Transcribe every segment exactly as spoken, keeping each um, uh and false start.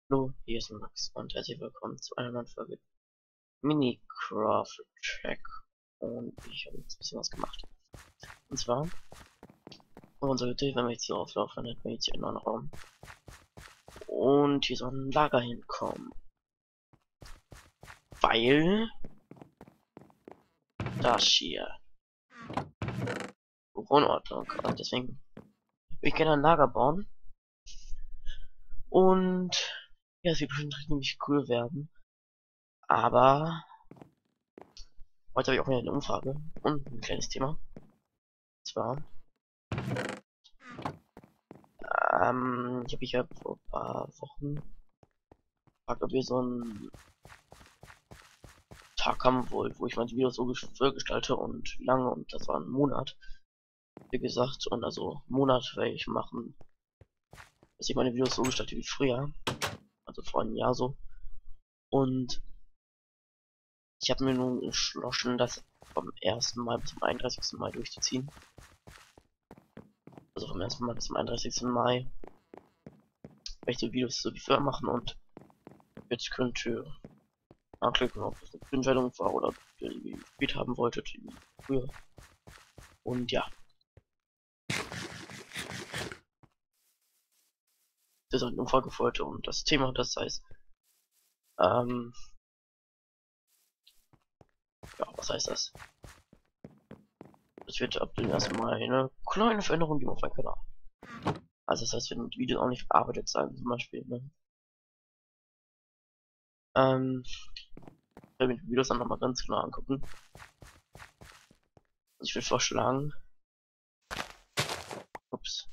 Hallo, hier ist Max und herzlich willkommen zu einer neuen Folge Minecraft Track. Und ich habe jetzt ein bisschen was gemacht. Und zwar, auf unserer Hütte, wenn wir jetzt hier auflaufen, dann hätten wir jetzt hier einen neuen Raum. Und hier soll ein Lager hinkommen. Weil das hier Wohnordnung. Und deswegen will ich gerne ein Lager bauen. Und ja, es wird bestimmt ziemlich cool werden. Aber heute habe ich auch wieder eine Umfrage und ein kleines Thema. Und zwar Ähm, ich habe mich ja vor ein paar Wochen gefragt, ob wir so einen Tag haben wollt, wo ich meine Videos so ges- gestalte und wie lange, und das war ein Monat, wie gesagt, und also einen Monat werde ich machen, dass ich meine Videos so gestalte wie früher, also vor einem Jahr so. Und ich habe mir nun entschlossen, das vom ersten Mai bis zum einunddreißigsten Mai durchzuziehen. Also vom ersten Mai bis zum einunddreißigsten Mai werde ich so Videos so wie früher machen, und jetzt könnt ihr anklicken, ob das eine gute Entscheidung war oder ob ihr irgendwie Speed haben wolltet, wie früher. Und ja, das ist eine Umfrage für heute, und das Thema, das heißt, ähm, ja, was heißt das? Es wird ab dem ersten Mal eine kleine Veränderung geben auf meinem Kanal. Also das heißt, wenn die Videos auch nicht bearbeitet sein, zum Beispiel, ne? Ähm, ich werde mir die Videos dann nochmal ganz genau angucken. Also ich würde vorschlagen, ups,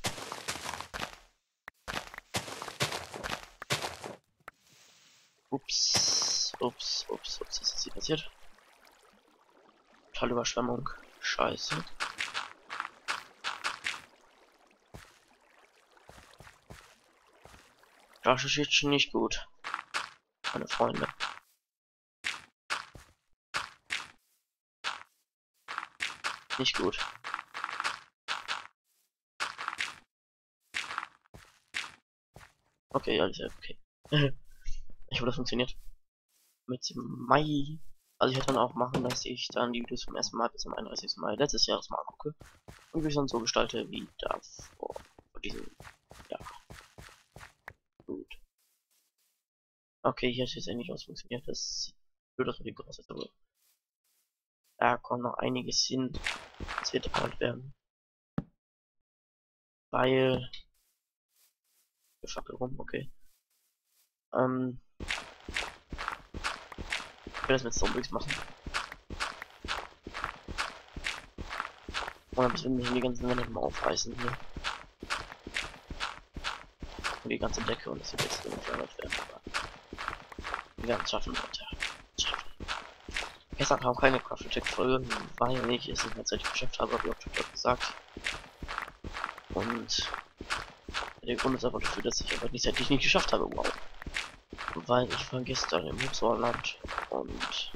ups, ups, ups, ups, was ist hier passiert? Totale Überschwemmung, scheiße. Das ist jetzt schon nicht gut, meine Freunde. Nicht gut. Okay, alles ja, okay. Ich hoffe, das funktioniert. Mit dem Mai. Also ich werde dann auch machen, dass ich dann die Videos vom ersten Mai bis zum einunddreißigsten Mai letztes Jahres mal angucke. Und wie ich dann so gestalte wie davor. Vor diesem Jahr. Gut. Okay, hier hat jetzt endlich was funktioniert. Das sieht blöd aus mit dem Groß, aber da kommt noch einiges hin. Es wird hart werden. Weil. Wir fackeln rum, okay. Ähm. Ich will das mit Zombies machen. Und dann müssen wir die ganzen Wände mal aufreißen hier. Und die ganze Decke, und das wird jetzt irgendwie werden. Aber wir werden es schaffen, Leute. Schaffen. Gestern kam keine Craft Attack Folge, weil ich es nicht mehr Zeit geschafft habe, habe ich auch schon gesagt. Und der Grund ist einfach dafür, dass ich aber nicht zeitlich nicht geschafft habe, wow. Weil ich war gestern im Hochsauerland und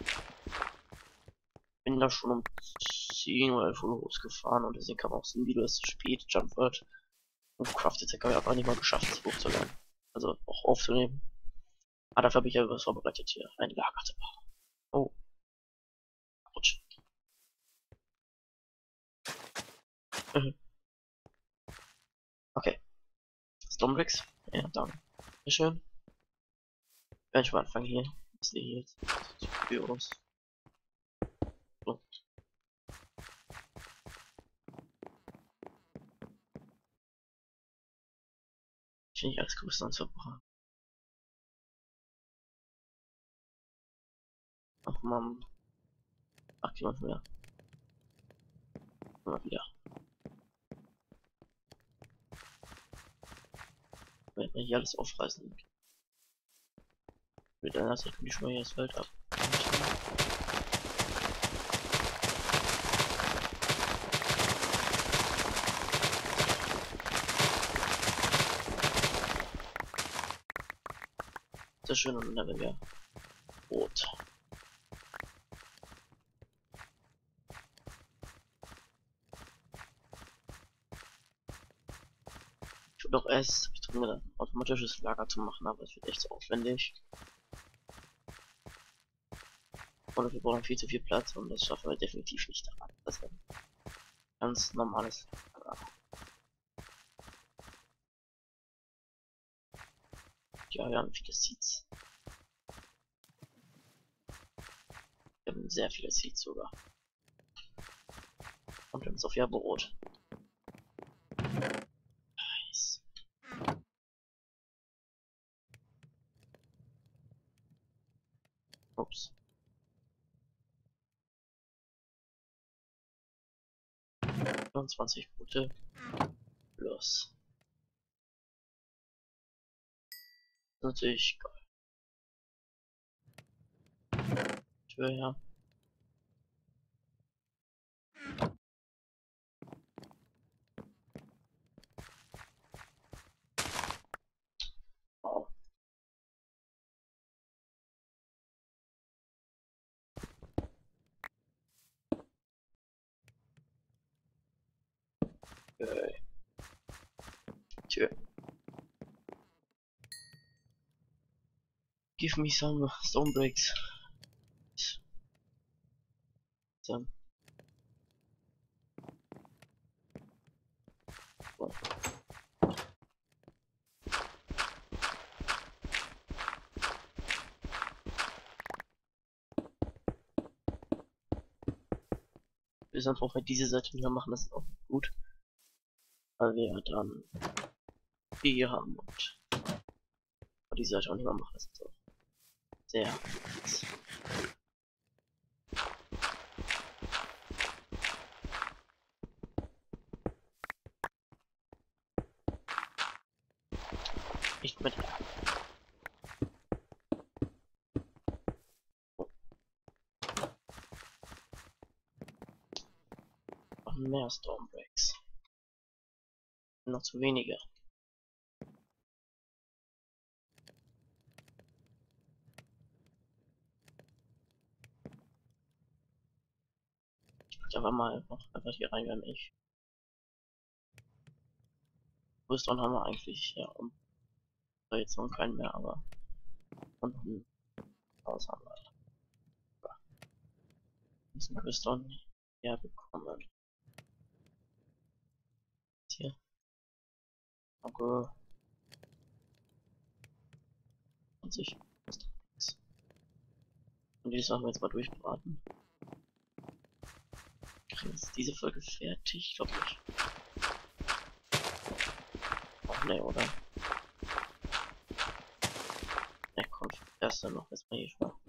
bin da schon um zehn oder elf Uhr losgefahren, und deswegen kam auch so ein Video erst zu spät, Jump wird. Und Craft Attack habe ich einfach nicht mal geschafft, es hochzuladen. Also auch aufzunehmen. Aber dafür habe ich ja was vorbereitet hier. Ein Lager zu bauen. Oh, Autsch. Okay. Stormbricks. Ja, danke. Schön. Wenn ich mal anfangen hier. Was sehe ich jetzt? Büros. So. Ich will nicht alles größer und Verbraucher. Ach man. Ach, jemand mehr. Immer wieder. Wenn wir hier alles aufreißen. Mit einer Zeit können die schon mal hier das Feld ab. Sehr schön, und dann werden wir rot. Ich würde auch erst, hab ich drin gedacht, automatisches Lager zu machen, aber es wird echt so aufwendig. Und wir brauchen viel zu viel Platz und das schaffen wir definitiv nicht daran. Das ist ein ganz normales Lager. Ja, wir haben viele Seeds. Wir haben sehr viele Seeds sogar. Und wir haben Sophia Brot. Nice. Ups. fünfundzwanzig Punkte. Los. Natürlich geil. Tür her. Wow. Okay. Tür. Give me some stone bricks. So. Wow. Wir sind auch bei dieser Seite wieder machen, das ist auch gut. Weil wir ja dann die hier haben und bei dieser Seite auch nicht mehr machen, das ist auch sehr nice. Nicht mit. Oh. Noch mehr Stormbreaks. Noch zu wenige. Ich aber mal noch einfach hier rein, wenn ich. Rüstung haben wir eigentlich, ja, und jetzt noch keinen mehr, aber unten raus haben wir. Ja. Diesen Rüstung herbekommen. Hier. Okay. zwanzig. Und die machen wir jetzt mal durchbraten. Kriegen jetzt diese Folge fertig? Ich glaube nicht. Ach ne, oder? Ne, kommt erst dann noch erstmal hier mal.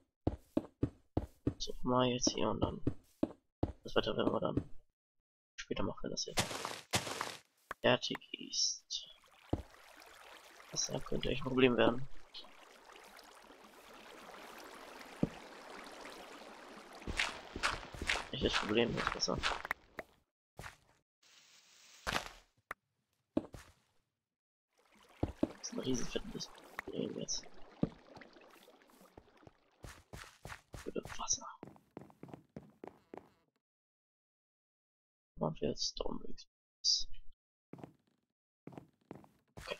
So, mal jetzt hier und dann. Das Wetter werden wir dann später machen, wenn das hier fertig ist. Das könnte echt ein Problem werden. Echtes Problem ist besser. Das ist ein riesen fettes Problem jetzt. Für Wasser. Machen wir jetzt Stormbricks. Okay.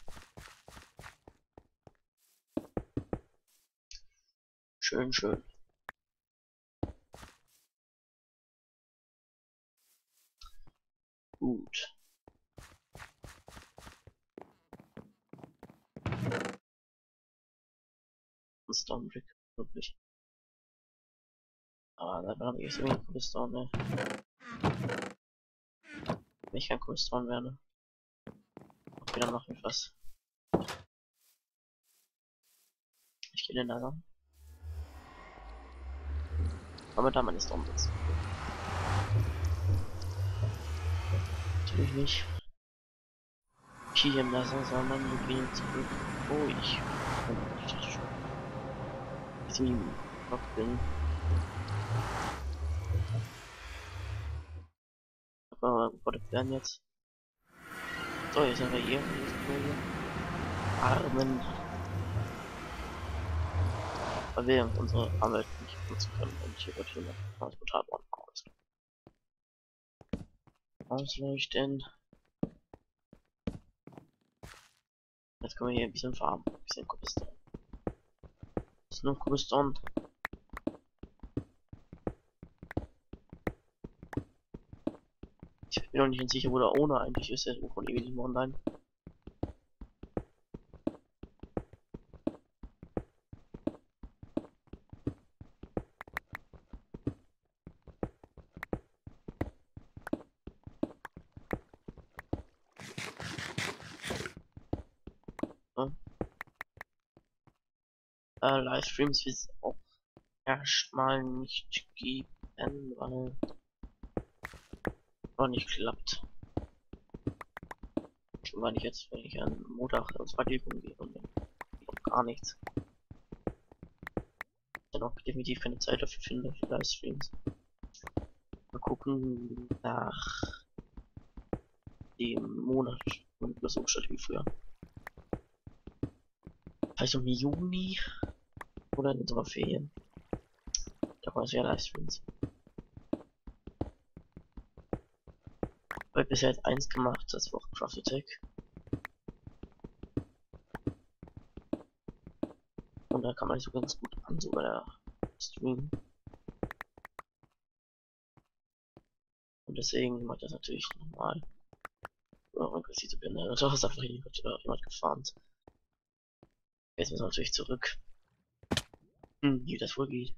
Schön, schön. Gut. Ein Stormbrick, wirklich. Aber da habe ich so wenig Cobblestone, ne? Wenn ich kein Cobblestone werde. Okay, dann mache ich was. Ich gehe in den Nether. Aber da meine Stormbricks. Natürlich nicht. Hier im Nether, sondern wir gehen zurück, wo ich. Ich dachte schon. Ich noch bin. Aber wir werden jetzt. So, jetzt sind wir hier. Armen. Weil wir unsere Arbeit nicht nutzen können und hier wird hier noch transportat worden. Ausleuchten. Jetzt können wir hier ein bisschen farmen. Ein bisschen Cobblestone. Das ist nur Cobblestone. Ich bin noch nicht sicher, wo der Owner eigentlich ist. Der ist von ewig online. Ja. Äh, Livestreams wird es auch erstmal nicht geben, weil noch nicht klappt. Schon weil ich jetzt, wenn ich am Montag ins Praktikum gehe und dann noch gar nichts. Dann auch definitiv keine Zeit dafür finde für Livestreams. Mal gucken nach dem Monat und das umstellt wie früher. Vielleicht um Juni oder in den Sommerferien. Da war es ja Livestreams. Weil bisher jetzt eins gemacht, das war auch Craft Attack. Und da kann man sich so ganz gut an, so bei der Stream. Und deswegen mache ich das natürlich nochmal. Oder regressiv zu bin. Da ist einfach jemand, äh, jemand gefahren. Jetzt müssen wir natürlich zurück. Hm, wie das wohl geht.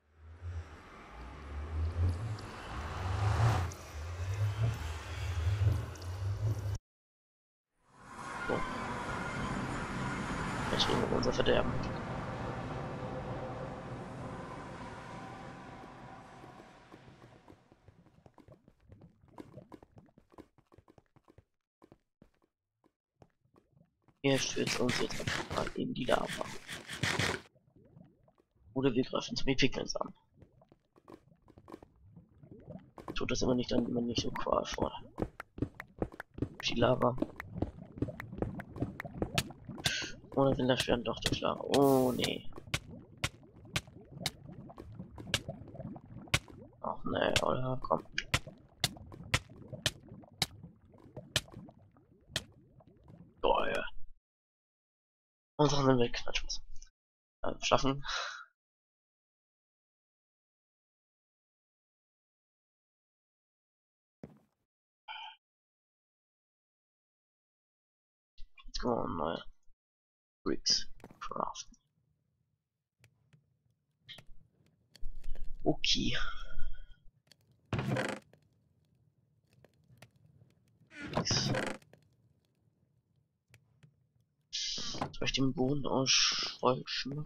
So. Jetzt stehen wir unser Verderben. Er stürzt uns jetzt einfach mal in die Lava. Oder wir greifen zum Pigments an. Tut das immer nicht, dann immer nicht so qualvoll. Die Lava. Oder will das werden doch durch Lava. Oh nee. Ach nee, oder komm. Oh ja. Und dann sind wir weg. Nein, Spaß. Äh, schaffen. Jetzt können wir neue Bricks craften. Okay. Soll ich den Boden ausschräuschen?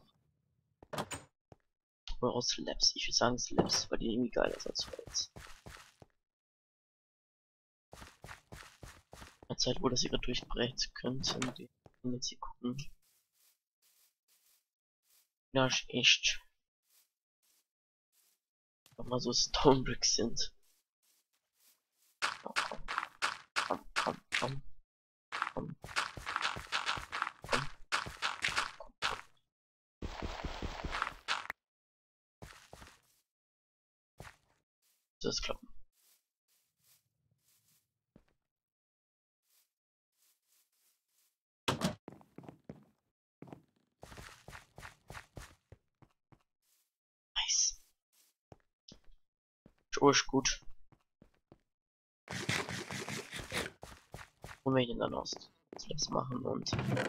Oder aus Slabs? Ich würde sagen Slabs, weil die irgendwie geiler sind als Holz. In der Zeit, wo das hier durchbrechen könnten, die jetzt hier gucken. Ja, echt. Wenn mal so Stone Bricks sind. Oh, komm, komm, komm, komm, komm, komm. Das klappen. Nice. So ist gut. Und wir ihn dann aus Slabs machen und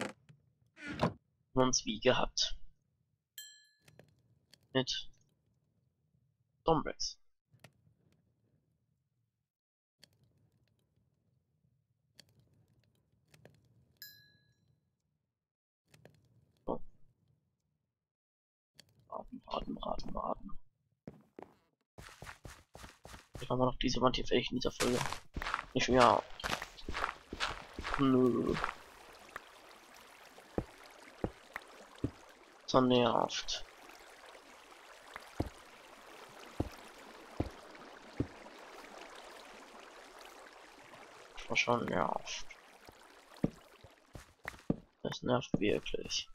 uns wie gehabt. Mit Stone Bricks. So. Raten, raten, raten, raten. Ich mache noch diese Wand hier fertig in dieser Folge. Nicht mehr. Nö. So nervt. Das war schon nervt. Das nervt wirklich.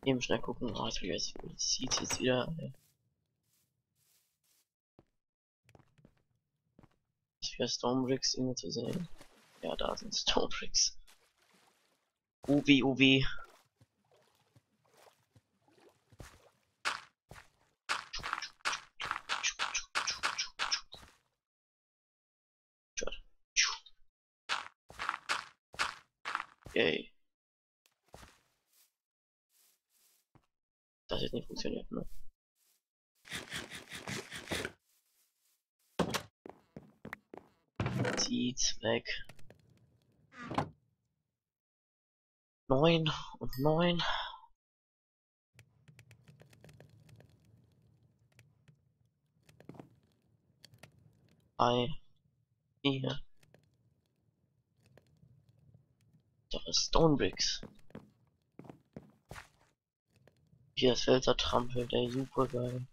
Eben schnell gucken. Oh, jetzt will ich das sieht jetzt wieder. Ist wieder Stonebricks irgendwie zu sehen. Ja, da sind Stonebricks. U W, U W. Yay. Das hat nicht funktioniert, ne? Zieht's weg. Neun und neun. Drei. Vier. Da ist Stonebricks. Hier ist Felser trampelt, ey, super geil.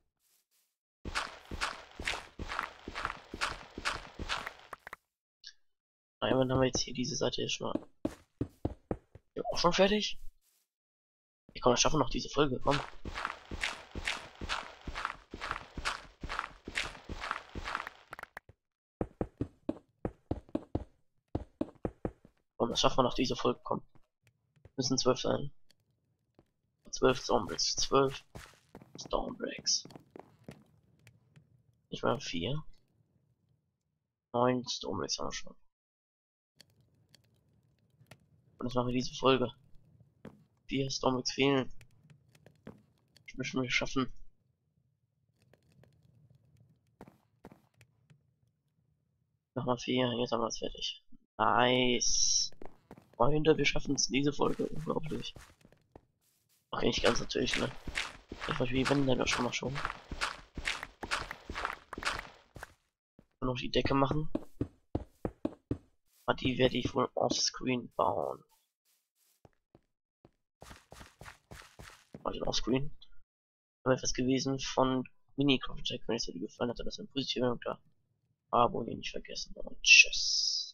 Einmal haben wir jetzt hier diese Seite ist schon mal. Ja, auch schon fertig? Ich kann, wir schaffen noch diese Folge, komm. Komm, das schaffen wir noch diese Folge, komm. Müssen zwölf sein. Zwölf Stonebricks, zwölf Stonebricks. Ich meine vier. Neun Stonebricks haben wir schon. Und das machen wir diese Folge. Vier Stonebricks fehlen. Das müssen wir schaffen. Nochmal vier, jetzt haben wir es fertig. Nice. Freunde, wir schaffen es in diese Folge. Unglaublich. Okay, nicht ganz natürlich, ne? Einfach wie wenn dann schon mal schon. Und noch die Decke machen. Aber die werde ich wohl offscreen bauen. Also offscreen. Aber etwas gewesen von Minecraft Jack. Wenn es dir gefallen hat, lasst ein positives Kommentar. Abonnieren nicht vergessen. Und tschüss.